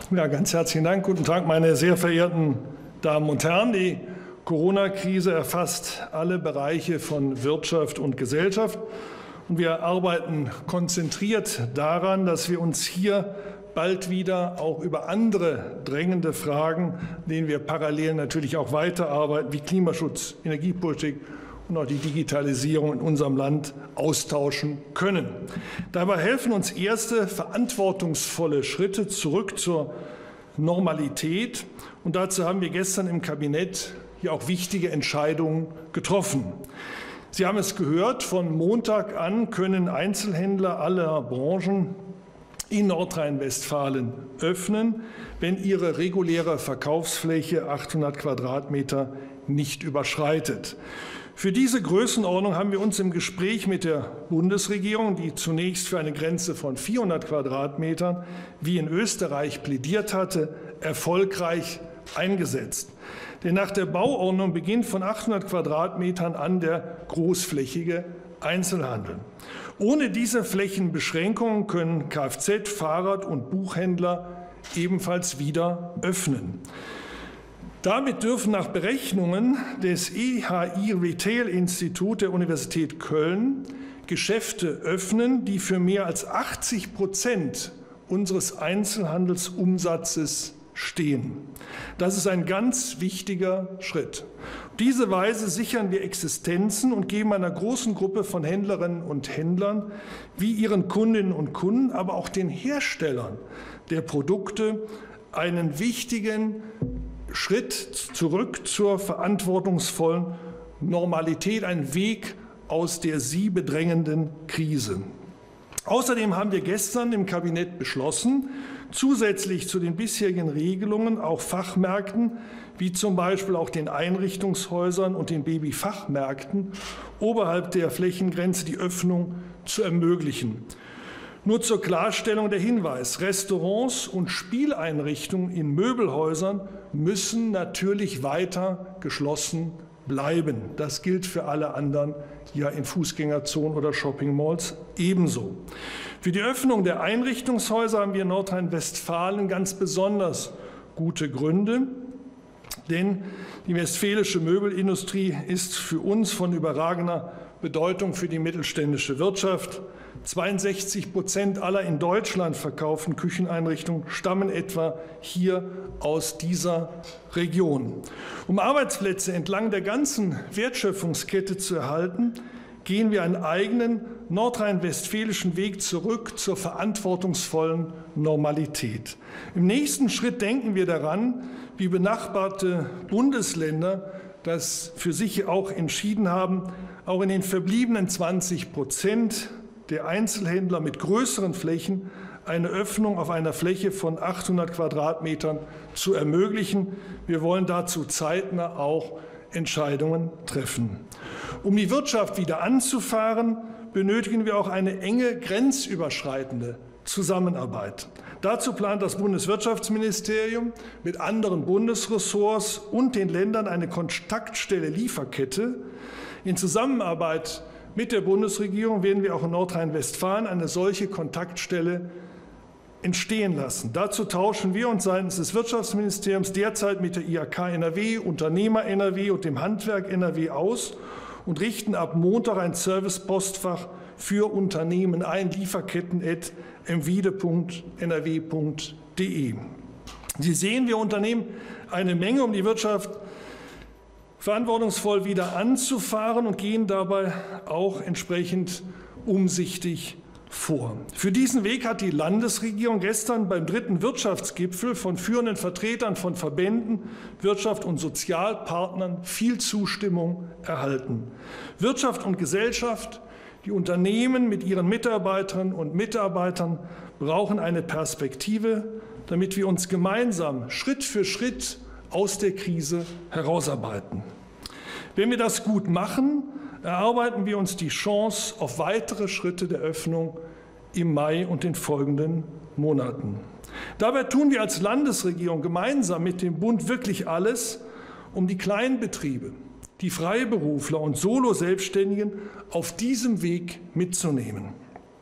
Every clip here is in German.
Ja, ganz herzlichen Dank. Guten Tag, meine sehr verehrten Damen und Herren. Die Corona-Krise erfasst alle Bereiche von Wirtschaft und Gesellschaft. Und wir arbeiten konzentriert daran, dass wir uns hier bald wieder auch über andere drängende Fragen, denen wir parallel natürlich auch weiterarbeiten, wie Klimaschutz, Energiepolitik und auch die Digitalisierung in unserem Land austauschen können. Dabei helfen uns erste verantwortungsvolle Schritte zurück zur Normalität. Und dazu haben wir gestern im Kabinett hier auch wichtige Entscheidungen getroffen. Sie haben es gehört, von Montag an können Einzelhändler aller Branchen in Nordrhein-Westfalen öffnen, wenn ihre reguläre Verkaufsfläche 800 Quadratmeter nicht überschreitet. Für diese Größenordnung haben wir uns im Gespräch mit der Bundesregierung, die zunächst für eine Grenze von 400 Quadratmetern wie in Österreich plädiert hatte, erfolgreich eingesetzt. Denn nach der Bauordnung beginnt von 800 Quadratmetern an der großflächige Einzelhandel. Ohne diese Flächenbeschränkungen können Kfz-, Fahrrad- und Buchhändler ebenfalls wieder öffnen. Damit dürfen nach Berechnungen des EHI Retail Institut der Universität Köln Geschäfte öffnen, die für mehr als 80% unseres Einzelhandelsumsatzes stehen. Das ist ein ganz wichtiger Schritt. Auf diese Weise sichern wir Existenzen und geben einer großen Gruppe von Händlerinnen und Händlern wie ihren Kundinnen und Kunden, aber auch den Herstellern der Produkte einen wichtigen Schritt zurück zur verantwortungsvollen Normalität, ein Weg aus der sie bedrängenden Krise. Außerdem haben wir gestern im Kabinett beschlossen, zusätzlich zu den bisherigen Regelungen auch Fachmärkten, wie zum Beispiel auch den Einrichtungshäusern und den Babyfachmärkten, oberhalb der Flächengrenze die Öffnung zu ermöglichen. Nur zur Klarstellung der Hinweis: Restaurants und Spieleinrichtungen in Möbelhäusern müssen natürlich weiter geschlossen bleiben. Das gilt für alle anderen ja in Fußgängerzonen oder Shoppingmalls ebenso. Für die Öffnung der Einrichtungshäuser haben wir in Nordrhein-Westfalen ganz besonders gute Gründe, denn die westfälische Möbelindustrie ist für uns von überragender Bedeutung für die mittelständische Wirtschaft. 62% aller in Deutschland verkauften Kücheneinrichtungen stammen etwa hier aus dieser Region. Um Arbeitsplätze entlang der ganzen Wertschöpfungskette zu erhalten, gehen wir einen eigenen nordrhein-westfälischen Weg zurück zur verantwortungsvollen Normalität. Im nächsten Schritt denken wir daran, wie benachbarte Bundesländer das für sich auch entschieden haben, auch in den verbliebenen 20% der Einzelhändler mit größeren Flächen eine Öffnung auf einer Fläche von 800 Quadratmetern zu ermöglichen. Wir wollen dazu zeitnah auch Entscheidungen treffen. Um die Wirtschaft wieder anzufahren, benötigen wir auch eine enge grenzüberschreitende Zusammenarbeit. Dazu plant das Bundeswirtschaftsministerium mit anderen Bundesressorts und den Ländern eine Kontaktstelle Lieferkette. In Zusammenarbeit mit der Bundesregierung werden wir auch in Nordrhein-Westfalen eine solche Kontaktstelle entstehen lassen. Dazu tauschen wir uns seitens des Wirtschaftsministeriums derzeit mit der IHK NRW, Unternehmer NRW und dem Handwerk NRW aus und richten ab Montag ein Servicepostfach für Unternehmen ein, lieferketten@mvide.nrw.de. Sie sehen, wir unternehmen eine Menge, um die Wirtschaft verantwortungsvoll wieder anzufahren und gehen dabei auch entsprechend umsichtig vor. Für diesen Weg hat die Landesregierung gestern beim 3. Wirtschaftsgipfel von führenden Vertretern von Verbänden, Wirtschaft und Sozialpartnern viel Zustimmung erhalten. Wirtschaft und Gesellschaft, die Unternehmen mit ihren Mitarbeiterinnen und Mitarbeitern brauchen eine Perspektive, damit wir uns gemeinsam Schritt für Schritt aus der Krise herausarbeiten. Wenn wir das gut machen, erarbeiten wir uns die Chance auf weitere Schritte der Öffnung im Mai und den folgenden Monaten. Dabei tun wir als Landesregierung gemeinsam mit dem Bund wirklich alles, um die Kleinbetriebe, die Freiberufler und Solo-Selbstständigen auf diesem Weg mitzunehmen.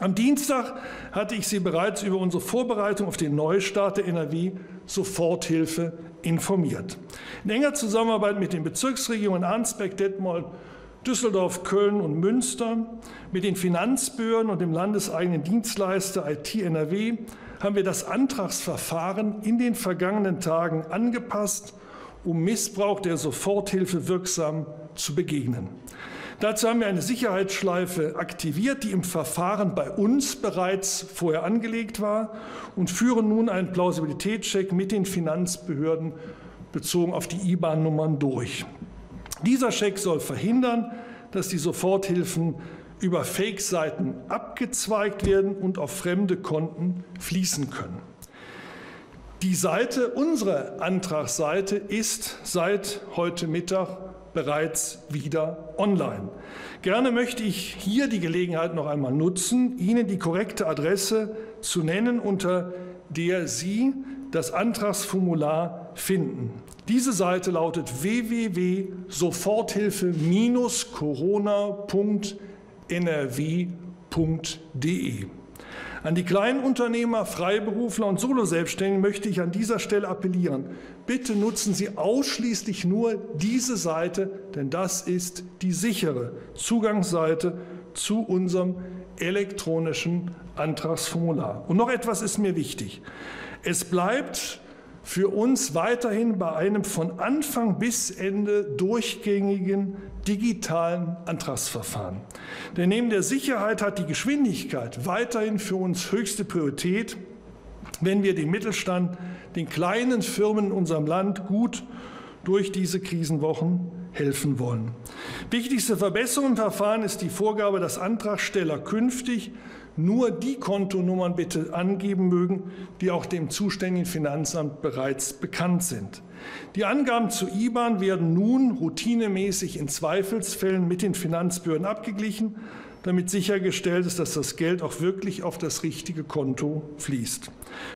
Am Dienstag hatte ich Sie bereits über unsere Vorbereitung auf den Neustart der NRW-Soforthilfe informiert. In enger Zusammenarbeit mit den Bezirksregierungen Arnsberg, Detmold, Düsseldorf, Köln und Münster, mit den Finanzbehörden und dem landeseigenen Dienstleister IT NRW haben wir das Antragsverfahren in den vergangenen Tagen angepasst, um Missbrauch der Soforthilfe wirksam zu begegnen. Dazu haben wir eine Sicherheitsschleife aktiviert, die im Verfahren bei uns bereits vorher angelegt war, und führen nun einen Plausibilitätscheck mit den Finanzbehörden bezogen auf die IBAN-Nummern durch. Dieser Check soll verhindern, dass die Soforthilfen über Fake-Seiten abgezweigt werden und auf fremde Konten fließen können. Die Seite, unsere Antragsseite, ist seit heute Mittag bereits wieder online. Gerne möchte ich hier die Gelegenheit noch einmal nutzen, Ihnen die korrekte Adresse zu nennen, unter der Sie das Antragsformular finden. Diese Seite lautet www.soforthilfe-corona.nrw.de. An die Kleinunternehmer, Freiberufler und Soloselbstständigen möchte ich an dieser Stelle appellieren. Bitte nutzen Sie ausschließlich nur diese Seite, denn das ist die sichere Zugangsseite zu unserem elektronischen Antragsformular. Und noch etwas ist mir wichtig. Es bleibt für uns weiterhin bei einem von Anfang bis Ende durchgängigen digitalen Antragsverfahren. Denn neben der Sicherheit hat die Geschwindigkeit weiterhin für uns höchste Priorität, wenn wir dem Mittelstand, den kleinen Firmen in unserem Land gut durch diese Krisenwochen helfen wollen. Wichtigste Verbesserung im Verfahren ist die Vorgabe, dass Antragsteller künftig nur die Kontonummern bitte angeben mögen, die auch dem zuständigen Finanzamt bereits bekannt sind. Die Angaben zu IBAN werden nun routinemäßig in Zweifelsfällen mit den Finanzbehörden abgeglichen, damit sichergestellt ist, dass das Geld auch wirklich auf das richtige Konto fließt.